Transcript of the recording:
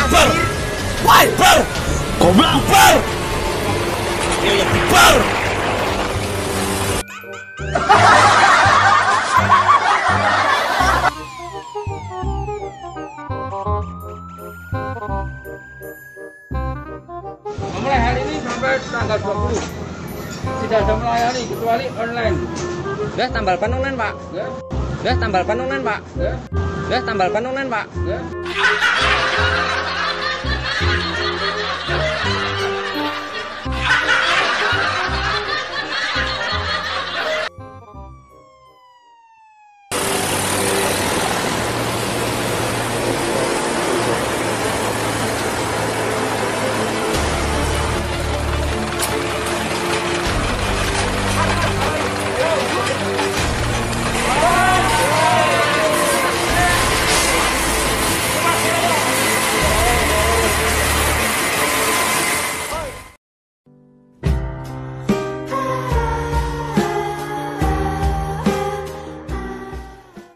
Bar. Woi, bar. Goblok, bar. Ya, bar. Mulai hari ini sampai tanggal 20 tidak ada melayani kecuali online. Udah tambal ban online, Pak. Ya. Udah tambal ban online, Pak. Ya. Udah tambal ban online, Pak. Ya.